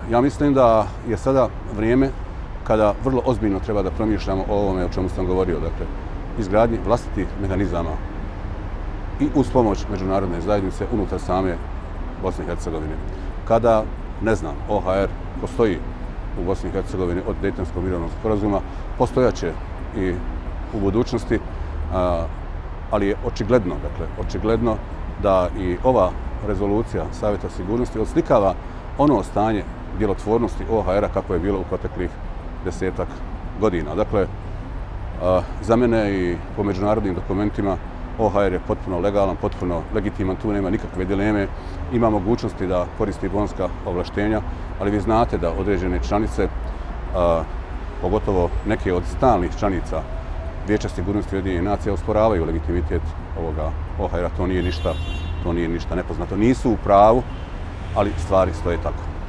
Ja mislim da je sada vrijeme kada vrlo ozbiljno treba da promišljamo o ovome o čemu sam govorio, dakle, izgradnji vlastitih mehanizama i uz pomoć međunarodne zajednice unutar same Bosne i Hercegovine. Kada, ne znam, OHR postoji u Bosni i Hercegovini od Dejtonskog mirovnog sporazuma, postojaće i u budućnosti, ali je očigledno da i ova rezolucija Savjeta sigurnosti odslikava ono stanje djelotvornosti OHR-a kako je bilo u proteklih 10-ak godina. Dakle, za mene i po međunarodnim dokumentima OHR je potpuno legalan, potpuno legitiman, tu nema nikakve dileme, ima mogućnosti da koristi bonska ovlaštenja, ali vi znate da određene članice, pogotovo neke od stalnih članica Vijeća sigurnosti Ujedinjenih nacija, osporavaju legitimitet ovoga OHR-a, to nije ništa nepoznato. Nisu u pravu, ali stvari stoje tako.